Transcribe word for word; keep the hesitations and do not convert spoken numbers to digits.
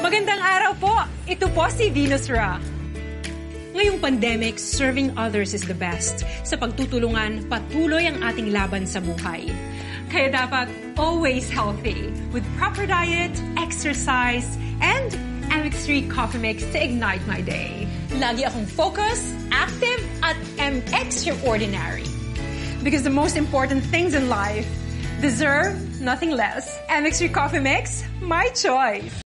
Magandang araw po! Ito po si Venus Raj. Ngayong pandemic, serving others is the best. Sa pagtutulungan, patuloy ang ating laban sa buhay. Kaya dapat always healthy with proper diet, exercise, and M X three coffee mix to ignite my day. Lagi akong focused, active, at M extraordinary. Because the most important things in life deserve nothing less. M X three coffee mix, my choice.